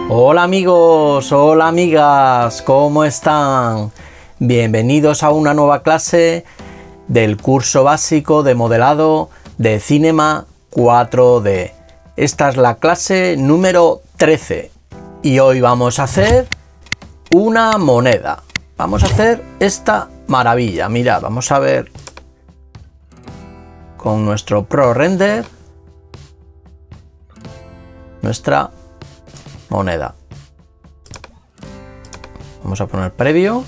Hola amigos, hola amigas, ¿cómo están? Bienvenidos a una nueva clase del curso básico de modelado de Cinema 4D. Esta es la clase número 13 y hoy vamos a hacer una moneda. Vamos a hacer esta maravilla. Mirad, vamos a ver con nuestro ProRender nuestra moneda. Vamos a poner previo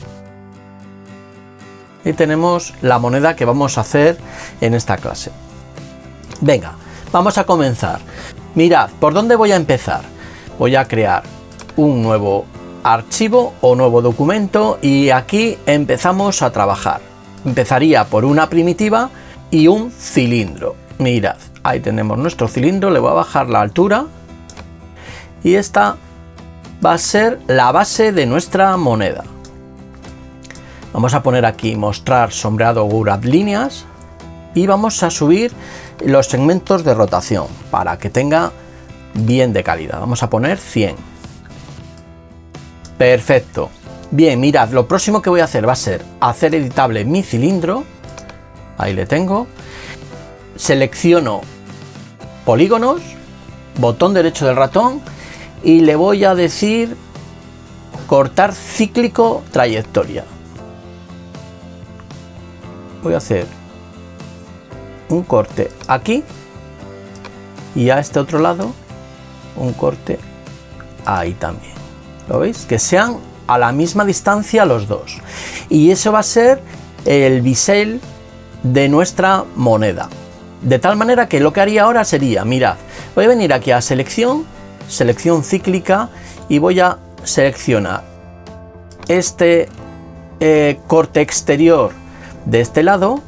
y tenemos la moneda que vamos a hacer en esta clase. Venga, vamos a comenzar. Mirad, ¿por dónde voy a empezar? Voy a crear un nuevo archivo o nuevo documento y aquí empezamos a trabajar. Empezaría por una primitiva y un cilindro. Mirad, ahí tenemos nuestro cilindro, le voy a bajar la altura y esta va a ser la base de nuestra moneda. Vamos a poner aquí mostrar sombreado grab líneas y vamos a subir los segmentos de rotación para que tenga bien de calidad. Vamos a poner 100. Perfecto. Bien, mirad, lo próximo que voy a hacer va a ser hacer editable mi cilindro. Ahí le tengo. Selecciono polígonos, botón derecho del ratón y le voy a decir cortar cíclico trayectoria. Voy a hacer un corte aquí y a este otro lado un corte ahí también. ¿Lo veis? Que sean a la misma distancia los dos. Y eso va a ser el bisel de nuestra moneda. De tal manera que lo que haría ahora sería, mirad, voy a venir aquí a selección cíclica y voy a seleccionar este corte exterior de este lado.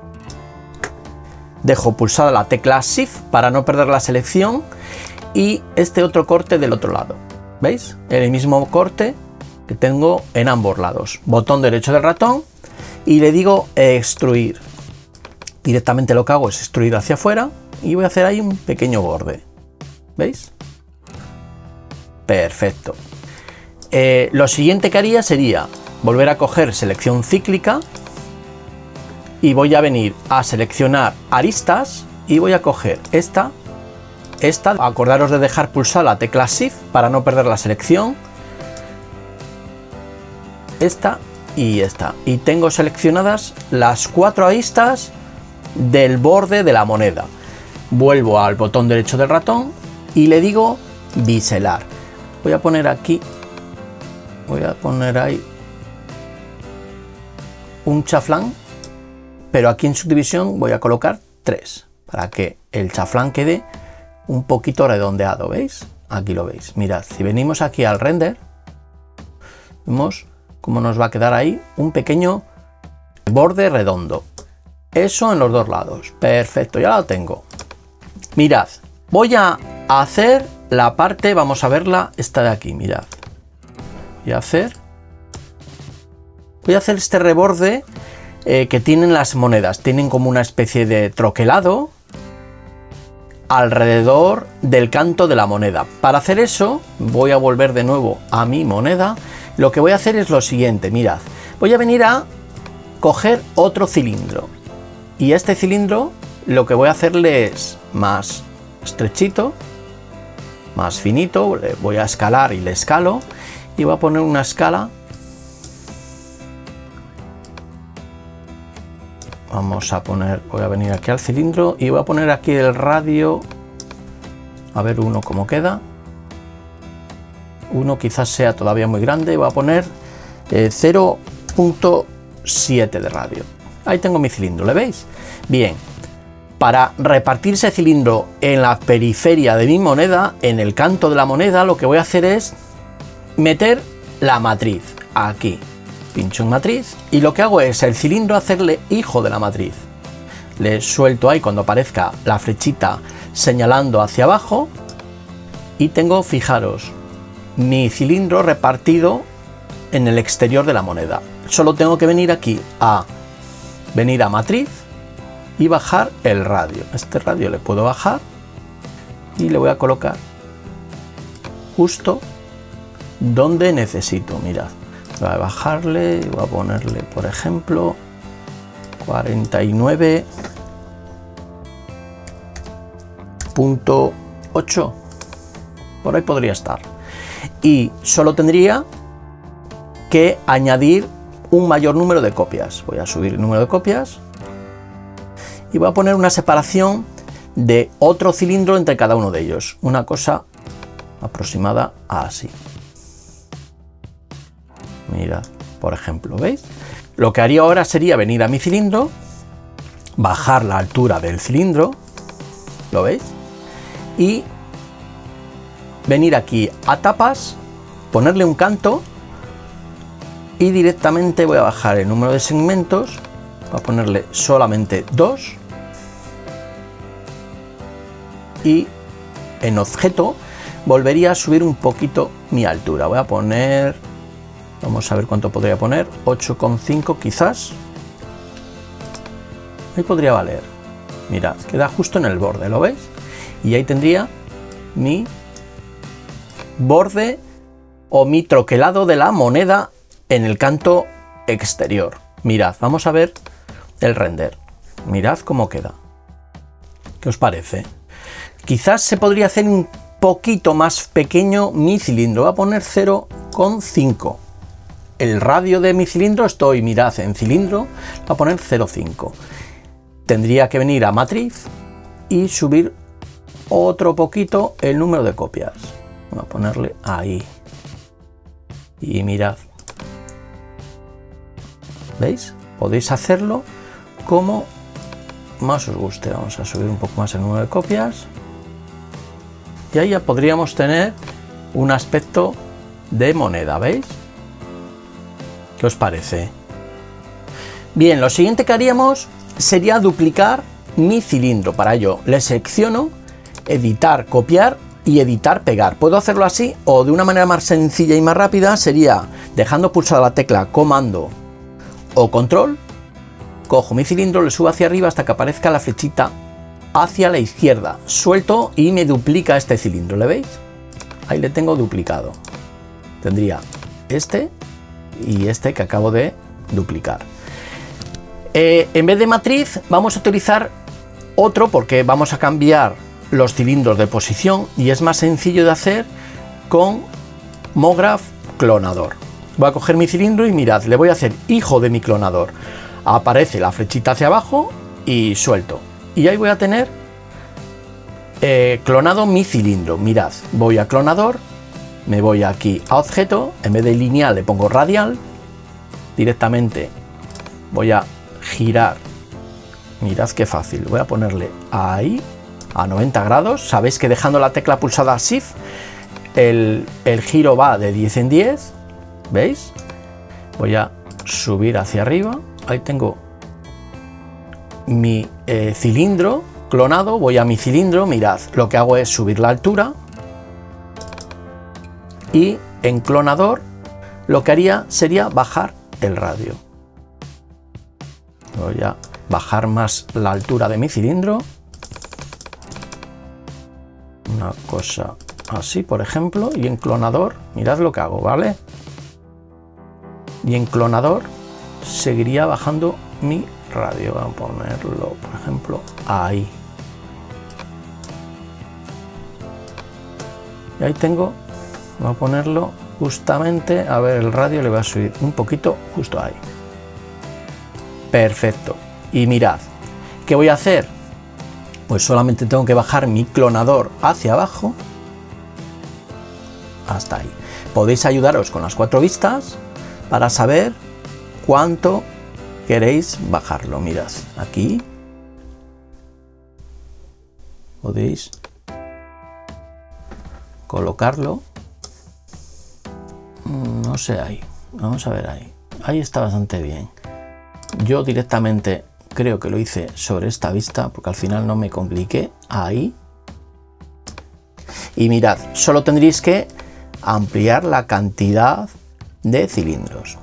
Dejo pulsada la tecla Shift para no perder la selección y este otro corte del otro lado. ¿Veis? El mismo corte que tengo en ambos lados. Botón derecho del ratón y le digo extruir. Directamente lo que hago es extruir hacia afuera y voy a hacer ahí un pequeño borde. ¿Veis? Perfecto. Lo siguiente que haría sería volver a coger selección cíclica y voy a venir a seleccionar aristas y voy a coger esta, acordaros de dejar pulsada la tecla Shift para no perder la selección, esta y esta, y tengo seleccionadas las 4 aristas del borde de la moneda. Vuelvo al botón derecho del ratón y le digo biselar. Voy a poner aquí, voy a poner ahí un chaflán, pero aquí en subdivisión voy a colocar 3 para que el chaflán quede un poquito redondeado. ¿Veis? Aquí lo veis. Mirad, si venimos aquí al render, vemos cómo nos va a quedar ahí un pequeño borde redondo. Eso en los dos lados. Perfecto, ya lo tengo. Mirad, voy a hacer la parte, vamos a verla, esta de aquí, mirad. Voy a hacer este reborde que tienen las monedas. Tienen como una especie de troquelado alrededor del canto de la moneda. Para hacer eso, voy a volver de nuevo a mi moneda. Lo que voy a hacer es lo siguiente, mirad. Voy a venir a coger otro cilindro. Y este cilindro lo que voy a hacerle es más estrechito, más finito, le voy a escalar y le escalo y voy a poner una escala. Vamos a poner, voy a venir aquí al cilindro y voy a poner aquí el radio, a ver uno cómo queda. Uno quizás sea todavía muy grande, voy a poner 0.7 de radio. Ahí tengo mi cilindro, ¿le veis? Bien, para repartir ese cilindro en la periferia de mi moneda, en el canto de la moneda, lo que voy a hacer es meter la matriz aquí. Pincho en matriz y lo que hago es el cilindro hacerle hijo de la matriz. Le suelto ahí cuando aparezca la flechita señalando hacia abajo y tengo, fijaros, mi cilindro repartido en el exterior de la moneda. Solo tengo que venir aquí a matriz y bajar el radio. Este radio le puedo bajar y le voy a colocar justo donde necesito. Mirad, voy a bajarle y voy a ponerle, por ejemplo, 49.8. Por ahí podría estar. Y solo tendría que añadir un mayor número de copias. Voy a subir el número de copias y voy a poner una separación de otro cilindro entre cada uno de ellos. Una cosa aproximada a así. Mirad, por ejemplo, ¿veis? Lo que haría ahora sería venir a mi cilindro, bajar la altura del cilindro, ¿lo veis? Y venir aquí a tapas, ponerle un canto y directamente voy a bajar el número de segmentos, voy a ponerle solamente 2 y en objeto volvería a subir un poquito mi altura. Voy a poner, vamos a ver cuánto podría poner, 8,5 quizás. Ahí podría valer. Mirad, queda justo en el borde, ¿lo veis? Y ahí tendría mi borde o mi troquelado de la moneda en el canto exterior. Mirad, vamos a ver el render. Mirad cómo queda. ¿Qué os parece? Quizás se podría hacer un poquito más pequeño mi cilindro. Voy a poner 0,5. El radio de mi cilindro, estoy, mirad, en cilindro, voy a poner 0,5. Tendría que venir a matriz y subir otro poquito el número de copias. Voy a ponerle ahí. Y mirad. ¿Veis? Podéis hacerlo como más os guste. Vamos a subir un poco más el número de copias. Y ahí ya podríamos tener un aspecto de moneda, ¿veis? ¿Qué os parece? Bien, lo siguiente que haríamos sería duplicar mi cilindro. Para ello le selecciono, editar, copiar y editar, pegar. Puedo hacerlo así o de una manera más sencilla y más rápida sería dejando pulsada la tecla comando o control, cojo mi cilindro, le subo hacia arriba hasta que aparezca la flechita hacia la izquierda, suelto y me duplica este cilindro, ¿le veis? Ahí le tengo duplicado. Tendría este y este que acabo de duplicar. En vez de matriz vamos a utilizar otro porque vamos a cambiar los cilindros de posición y es más sencillo de hacer con MoGraph clonador. Voy a coger mi cilindro y mirad, le voy a hacer hijo de mi clonador. Aparece la flechita hacia abajo y suelto. Y ahí voy a tener clonado mi cilindro. Mirad, voy a clonador, me voy aquí a objeto, en vez de lineal le pongo radial. Directamente voy a girar. Mirad qué fácil. Voy a ponerle ahí a 90 grados. Sabéis que dejando la tecla pulsada Shift el giro va de 10 en 10. ¿Veis? Voy a subir hacia arriba. Ahí tengo mi cilindro clonado. Voy a mi cilindro. Mirad, lo que hago es subir la altura. Y en clonador lo que haría sería bajar el radio. Voy a bajar más la altura de mi cilindro. Una cosa así, por ejemplo. Y en clonador, mirad lo que hago, ¿vale? Y en clonador seguiría bajando mi radio. Voy a ponerlo, por ejemplo, ahí. Y ahí tengo, voy a ponerlo justamente, a ver, el radio le voy a subir un poquito, justo ahí. Perfecto. Y mirad, ¿qué voy a hacer? Pues solamente tengo que bajar mi clonador hacia abajo. Hasta ahí. Podéis ayudaros con las 4 vistas para saber cuánto queréis bajarlo. Mirad, aquí podéis colocarlo. No sé, ahí. Vamos a ver ahí. Ahí está bastante bien. Yo directamente creo que lo hice sobre esta vista porque al final no me compliqué. Ahí. Y mirad, solo tendréis que ampliar la cantidad de cilindros.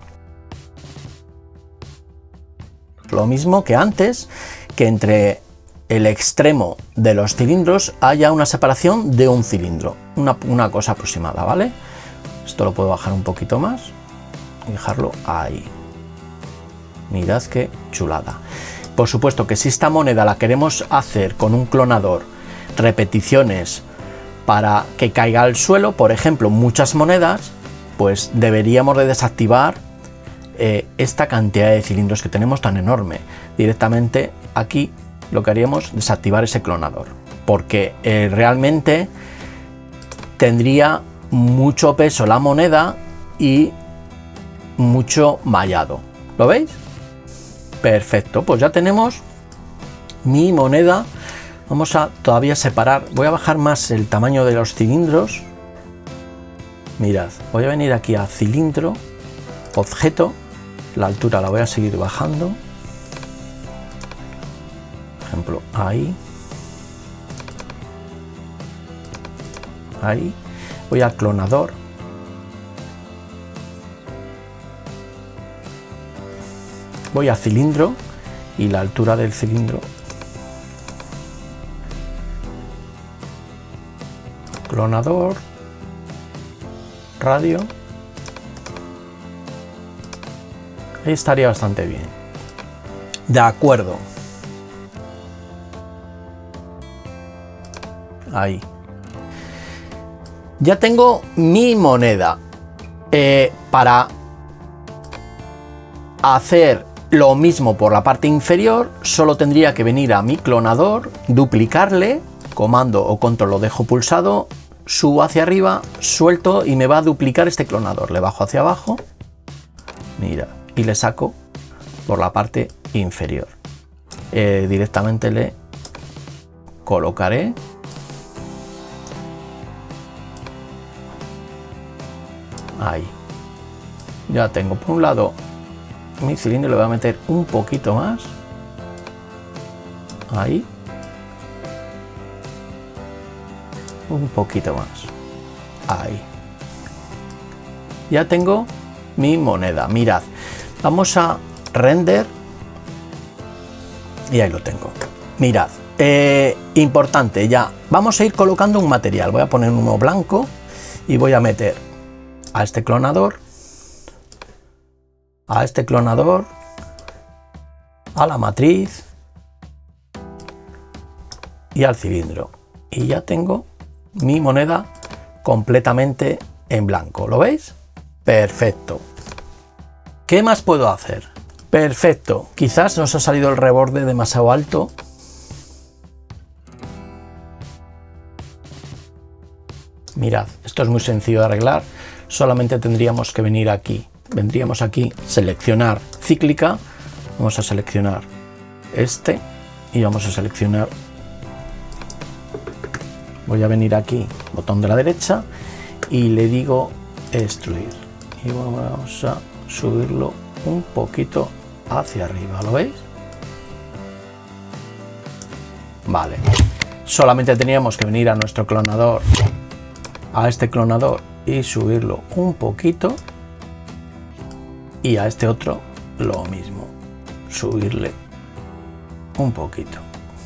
Lo mismo que antes, que entre el extremo de los cilindros haya una separación de un cilindro. Una cosa aproximada, ¿vale? Esto lo puedo bajar un poquito más y dejarlo ahí. Mirad qué chulada. Por supuesto que si esta moneda la queremos hacer con un clonador, repeticiones para que caiga al suelo, por ejemplo, muchas monedas, pues deberíamos de desactivar esta cantidad de cilindros que tenemos tan enorme. Directamente aquí lo que haríamos es desactivar ese clonador, porque realmente tendría mucho peso la moneda y mucho mallado. ¿Lo veis? Perfecto, pues ya tenemos mi moneda. Vamos a todavía separar, voy a bajar más el tamaño de los cilindros. Mirad, voy a venir aquí a cilindro, objeto, la altura la voy a seguir bajando. Por ejemplo, ahí. Ahí. Voy al clonador. Voy a cilindro y la altura del cilindro. Clonador. Radio. Ahí estaría bastante bien. De acuerdo. Ahí. Ya tengo mi moneda. Para hacer lo mismo por la parte inferior, solo tendría que venir a mi clonador, duplicarle, comando o control lo dejo pulsado, subo hacia arriba, suelto y me va a duplicar este clonador. Le bajo hacia abajo, mira, y le saco por la parte inferior. Directamente le colocaré ahí. Ya tengo por un lado mi cilindro, le voy a meter un poquito más ahí, un poquito más ahí. Ya tengo mi moneda. Mirad, vamos a render y ahí lo tengo. Mirad, importante, ya vamos a ir colocando un material. Voy a poner uno blanco y voy a meter a este clonador, a la matriz y al cilindro. Y ya tengo mi moneda completamente en blanco. ¿Lo veis? Perfecto. ¿Qué más puedo hacer? Perfecto. Quizás nos ha salido el reborde demasiado alto. Mirad, esto es muy sencillo de arreglar. Solamente tendríamos que venir aquí. Vendríamos aquí, seleccionar cíclica. Vamos a seleccionar este y vamos a seleccionar. Voy a venir aquí, botón de la derecha, y le digo extruir. Y vamos a subirlo un poquito hacia arriba. ¿Lo veis? Vale. Solamente teníamos que venir a nuestro clonador, a este clonador, y subirlo un poquito. Y a este otro lo mismo, subirle un poquito.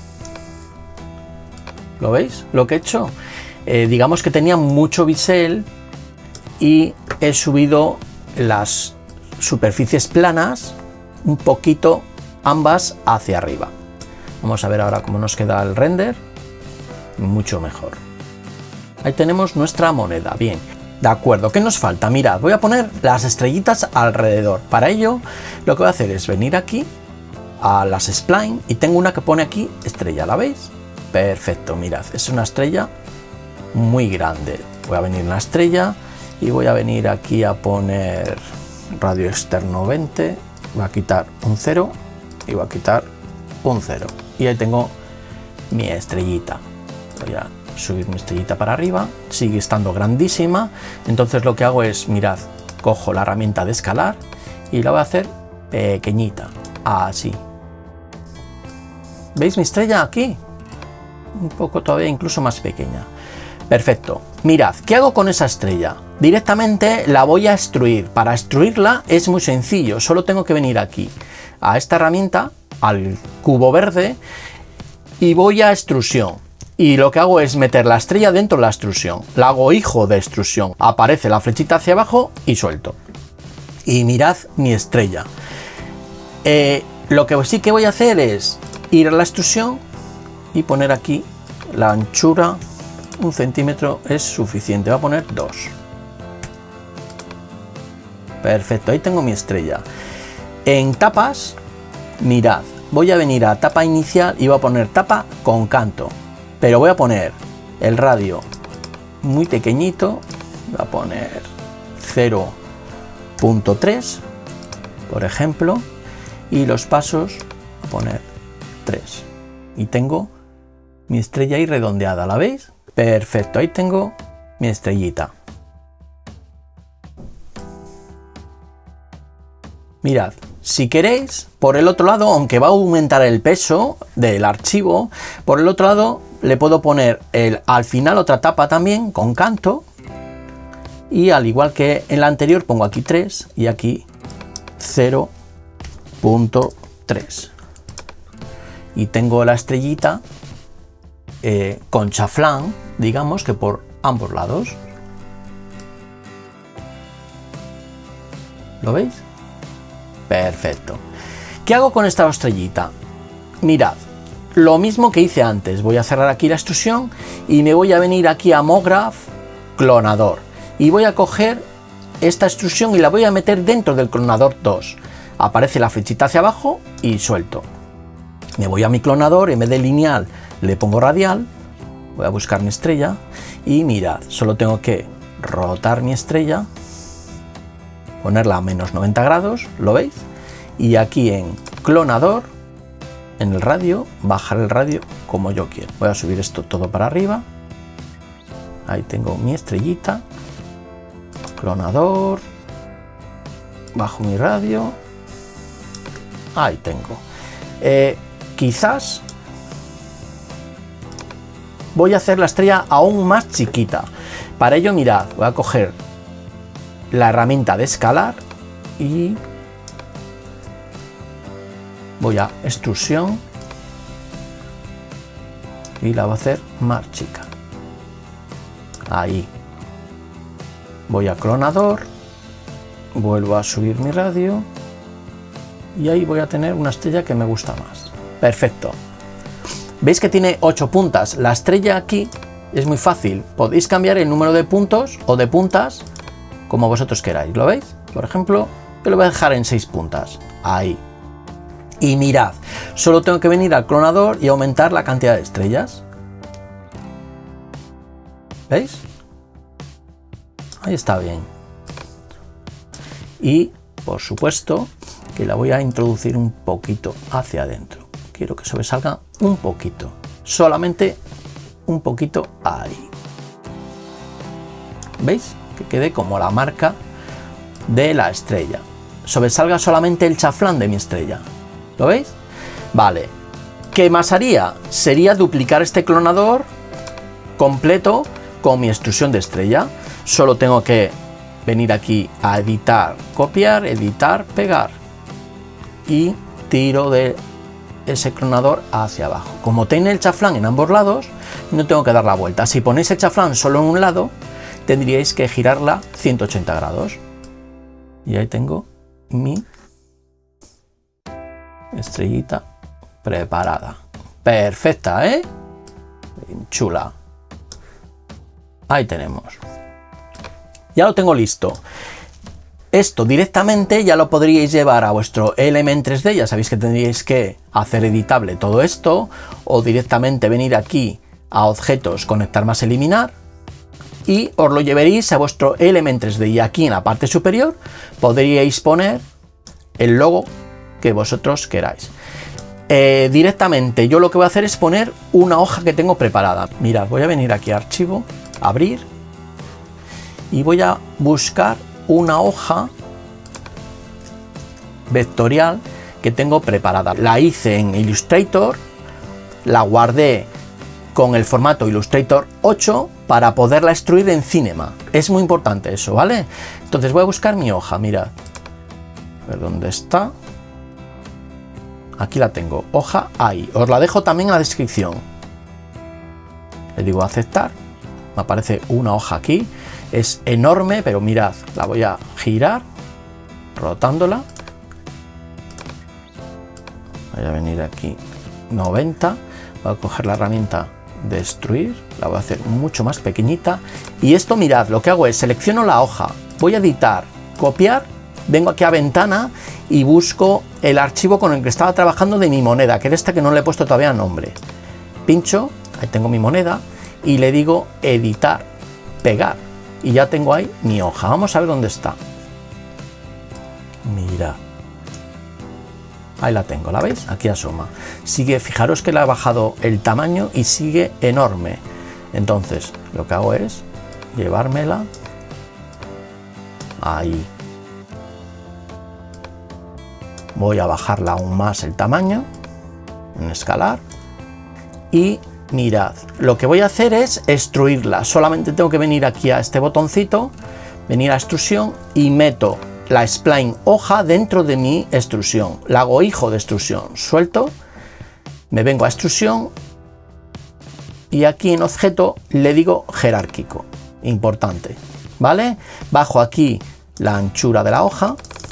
¿Lo veis? Lo que he hecho, digamos que tenía mucho bisel y he subido las superficies planas un poquito, ambas hacia arriba. Vamos a ver ahora cómo nos queda el render. Mucho mejor. Ahí tenemos nuestra moneda. Bien. De acuerdo, ¿qué nos falta? Mirad, voy a poner las estrellitas alrededor. Para ello, lo que voy a hacer es venir aquí a las spline y tengo una que pone aquí estrella, ¿la veis? Perfecto, mirad, es una estrella muy grande. Voy a venir en la estrella y voy a venir aquí a poner radio externo 20. Voy a quitar un 0 y voy a quitar un 0. Y ahí tengo mi estrellita. Voy a subir mi estrellita para arriba, sigue estando grandísima. Entonces lo que hago es, mirad, cojo la herramienta de escalar y la voy a hacer pequeñita, así. ¿Veis mi estrella aquí? Un poco todavía incluso más pequeña. Perfecto. Mirad, ¿qué hago con esa estrella? Directamente la voy a extruir. Para extruirla es muy sencillo, solo tengo que venir aquí a esta herramienta, al cubo verde, y voy a extrusión. Y lo que hago es meter la estrella dentro de la extrusión. La hago hijo de extrusión. Aparece la flechita hacia abajo y suelto. Y mirad mi estrella. Lo que sí que voy a hacer es ir a la extrusión y poner aquí la anchura. 1 centímetro es suficiente. Voy a poner 2. Perfecto, ahí tengo mi estrella. En tapas, mirad, voy a venir a tapa inicial y voy a poner tapa con canto. Pero voy a poner el radio muy pequeñito. Voy a poner 0.3, por ejemplo. Y los pasos voy a poner 3. Y tengo mi estrella ahí redondeada, ¿la veis? Perfecto, ahí tengo mi estrellita. Mirad, si queréis, por el otro lado, aunque va a aumentar el peso del archivo, por el otro lado le puedo poner al final otra tapa también con canto. Y al igual que en la anterior pongo aquí 3 y aquí 0.3. Y tengo la estrellita con chaflán, digamos que por ambos lados. ¿Lo veis? Perfecto. ¿Qué hago con esta estrellita? Mirad, lo mismo que hice antes. Voy a cerrar aquí la extrusión y me voy a venir aquí a MoGraph clonador. Y voy a coger esta extrusión y la voy a meter dentro del clonador 2. Aparece la flechita hacia abajo y suelto. Me voy a mi clonador, en vez de lineal le pongo radial. Voy a buscar mi estrella y mirad, solo tengo que rotar mi estrella, ponerla a menos 90 grados, ¿lo veis? Y aquí en clonador, en el radio, bajar el radio como yo quiero. Voy a subir esto todo para arriba. Ahí tengo mi estrellita. Clonador. Bajo mi radio. Ahí tengo. Quizás voy a hacer la estrella aún más chiquita. Para ello, mirad, voy a coger la herramienta de escalar y voy a extrusión y la voy a hacer más chica. Ahí. Voy a clonador, vuelvo a subir mi radio y ahí voy a tener una estrella que me gusta más. Perfecto. ¿Veis que tiene 8 puntas? La estrella aquí es muy fácil. Podéis cambiar el número de puntos o de puntas como vosotros queráis. ¿Lo veis? Por ejemplo, yo lo voy a dejar en 6 puntas. Ahí. Y mirad, solo tengo que venir al clonador y aumentar la cantidad de estrellas. ¿Veis? Ahí está bien. Y, por supuesto, que la voy a introducir un poquito hacia adentro. Quiero que sobresalga un poquito. Solamente un poquito ahí. ¿Veis? Que quede como la marca de la estrella. Sobresalga solamente el chaflán de mi estrella. ¿Lo veis? Vale. ¿Qué más haría? Sería duplicar este clonador completo con mi extrusión de estrella. Solo tengo que venir aquí a editar, copiar, editar, pegar. Y tiro de ese clonador hacia abajo. Como tiene el chaflán en ambos lados, no tengo que dar la vuelta. Si ponéis el chaflán solo en un lado, tendríais que girarla 180 grados. Y ahí tengo mi estrellita preparada. Perfecta, ¿eh? Bien chula. Ahí tenemos. Ya lo tengo listo. Esto directamente ya lo podríais llevar a vuestro Element 3D. Ya sabéis que tendríais que hacer editable todo esto. O directamente venir aquí a objetos, conectar más, eliminar. Y os lo llevaréis a vuestro Element 3D. Y aquí en la parte superior podríais poner el logo que vosotros queráis. Directamente yo lo que voy a hacer es poner una hoja que tengo preparada. Mirad, voy a venir aquí a archivo, abrir. Y voy a buscar una hoja vectorial que tengo preparada. La hice en Illustrator, la guardé con el formato Illustrator 8 para poderla extruir en Cinema. Es muy importante eso, ¿vale? Entonces voy a buscar mi hoja, mirad. A ver dónde está. Aquí la tengo, hoja ahí. Os la dejo también en la descripción. le digo aceptar, me aparece una hoja aquí, es enorme, pero mirad, la voy a girar, rotándola, voy a venir aquí 90, voy a coger la herramienta destruir, la voy a hacer mucho más pequeñita, y esto mirad, lo que hago es selecciono la hoja, voy a editar, copiar, vengo aquí a ventana y busco el archivo con el que estaba trabajando de mi moneda, que es este que no le he puesto todavía nombre, pincho, ahí tengo mi moneda y le digo editar, pegar, y ya tengo ahí mi hoja. Vamos a ver dónde está. Mirad, ahí la tengo, ¿la veis? Aquí asoma. Sigue, fijaros que le ha bajado el tamaño y sigue enorme. Entonces, lo que hago es llevármela ahí. Voy a bajarla aún más el tamaño, en escalar, y mirad, lo que voy a hacer es extruirla. Solamente tengo que venir aquí a este botoncito, venir a extrusión y meto la spline hoja dentro de mi extrusión. La hago hijo de extrusión, suelto, me vengo a extrusión y aquí en objeto le digo jerárquico, importante, ¿vale? Bajo aquí la anchura de la hoja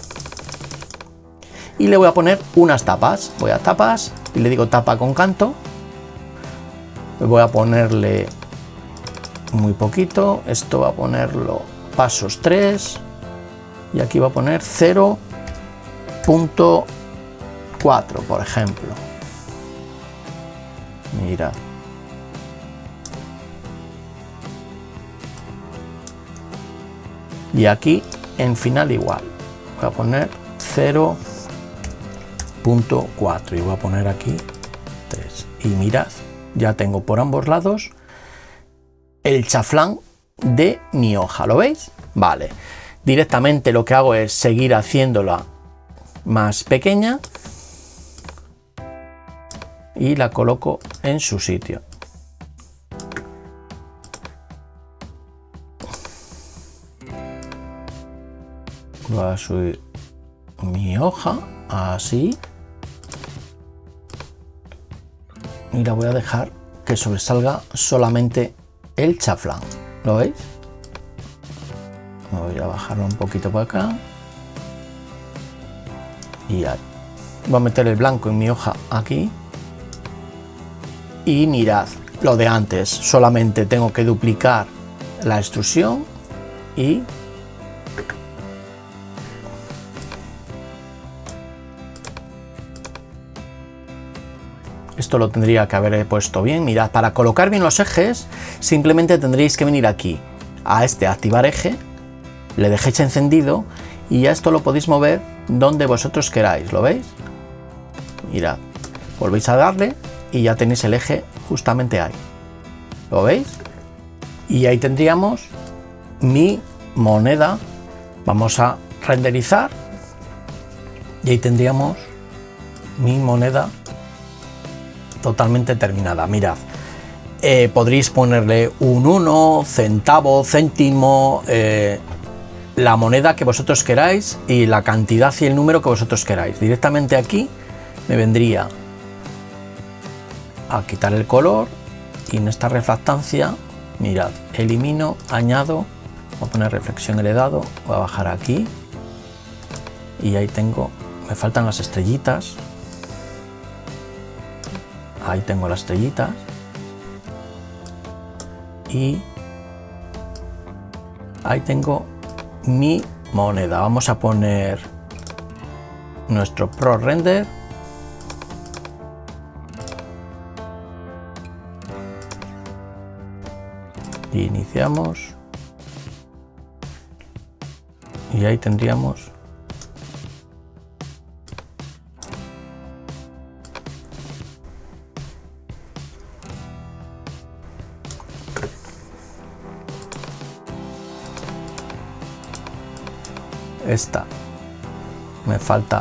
y le voy a poner unas tapas. Voy a tapas y le digo tapa con canto. Voy a ponerle muy poquito, esto va a ponerlo pasos 3 y aquí va a poner 0.4, por ejemplo. Mira. Y aquí en final igual. Voy a poner 0.4 y voy a poner aquí 3. Y mirad, ya tengo por ambos lados el chaflán de mi hoja, ¿lo veis? Vale, directamente lo que hago es seguir haciéndola más pequeña y la coloco en su sitio. Voy a subir mi hoja así y la voy a dejar que sobresalga solamente el chaflán, ¿lo veis? Voy a bajarlo un poquito por acá y ahí. Voy a meter el blanco en mi hoja aquí y mirad lo de antes, solamente tengo que duplicar la extrusión y esto lo tendría que haber puesto bien. Mirad, para colocar bien los ejes simplemente tendréis que venir aquí a este activar eje, le dejéis encendido y ya esto lo podéis mover donde vosotros queráis, ¿lo veis? Mirad, volvéis a darle y ya tenéis el eje justamente ahí, ¿lo veis? Y ahí tendríamos mi moneda. Vamos a renderizar y ahí tendríamos mi moneda totalmente terminada. Mirad, podréis ponerle un 1, centavo, céntimo, la moneda que vosotros queráis y la cantidad y el número que vosotros queráis. Directamente aquí me vendría a quitar el color y en esta refractancia, mirad, elimino, añado, voy a poner reflexión heredado, voy a bajar aquí y ahí tengo, me faltan las estrellitas. Ahí tengo las estrellitas y ahí tengo mi moneda. Vamos a poner nuestro Pro Render y iniciamos y ahí tendríamos esta. Me falta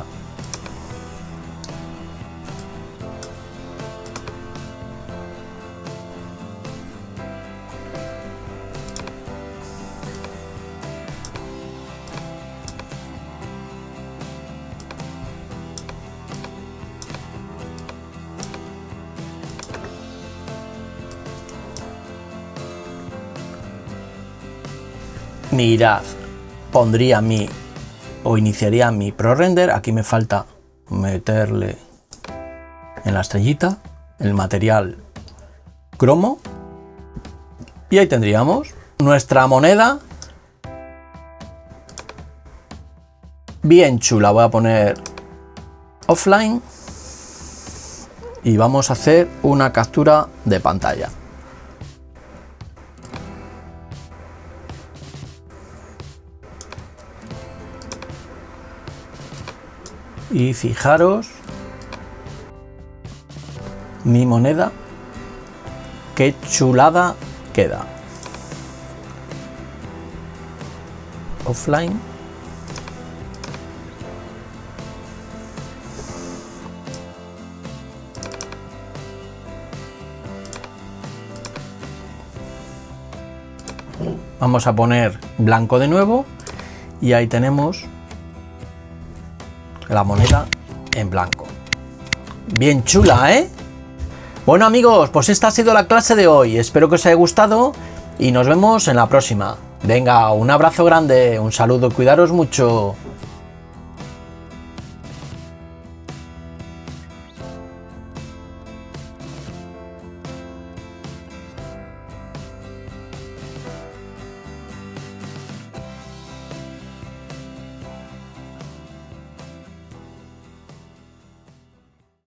Mirad, pondría o iniciaría mi ProRender. Aquí me falta meterle en la estrellita el material cromo. Y ahí tendríamos nuestra moneda. Bien chula. Voy a poner offline. Y vamos a hacer una captura de pantalla. Y fijaros mi moneda, qué chulada queda. Offline. Vamos a poner blanco de nuevo y ahí tenemos la moneda en blanco. Bien chula, ¿eh? Bueno amigos, pues esta ha sido la clase de hoy. Espero que os haya gustado y nos vemos en la próxima. Venga, un abrazo grande, un saludo, cuidaros mucho.